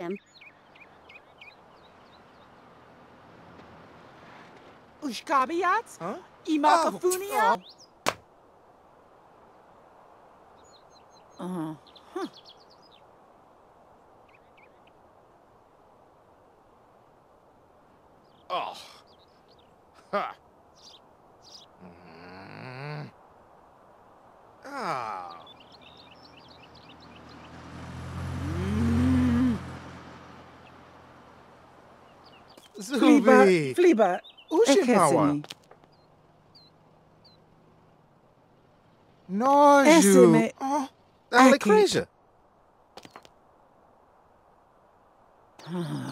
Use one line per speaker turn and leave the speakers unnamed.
him.
Ushkabiat?
Huh?
Imakafunia?
Oh.
Oh. Ha. Ah. Zubi.
Fliba,
Ushimawa.
ekesini.
Noju.
Esime.
Oh. Alecrasia.
Ah.